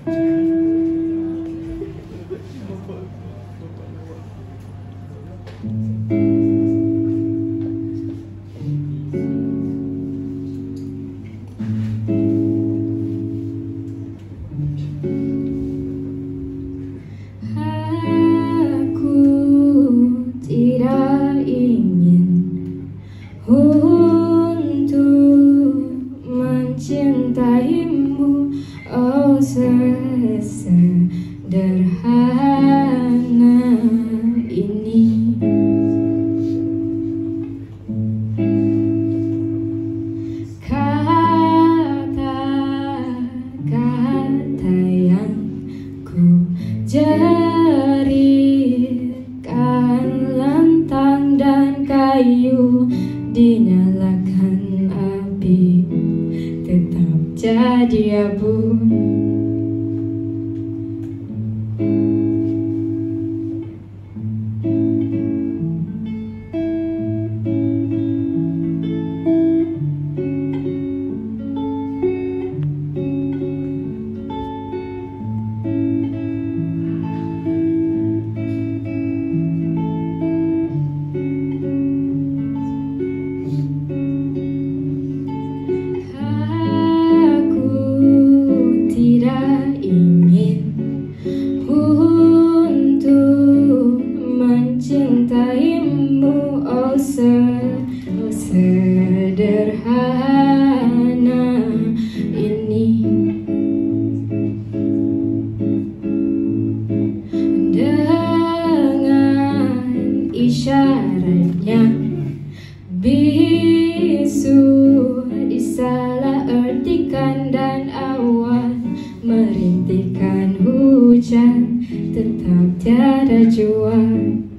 Tidak ingin untuk mencintaimu, oh sesederhana ini. Kata-kata yang ku lantang dan kayu dinyalakan api tetap jadi abu. Mencintaimu, oh sederhana ini. Dengan isyaratnya bisu disalahartikan dan awan merintikan hujan tetap tiada jua.